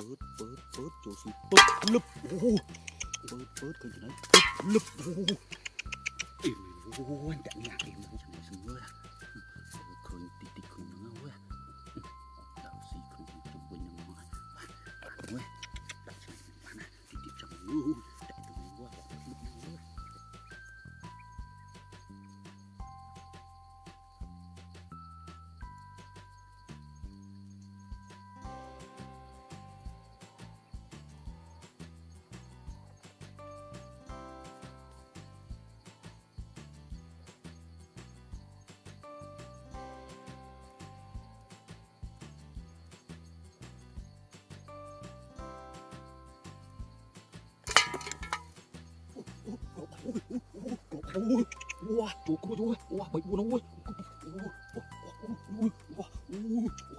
bớt chỗ xuống bớt lấp bớt cái gì đấy bớt lấp anh chạy nhà em nó chẳng này sừng ơi khơi tí tí khơi nó ơi đạo sĩ không chụp quên nhau ngoài ơi đạo sĩ mana tí tí trong chạy từ qua bỏ lúc nữa wow, trời ơi, wow, bậy buồn ơi,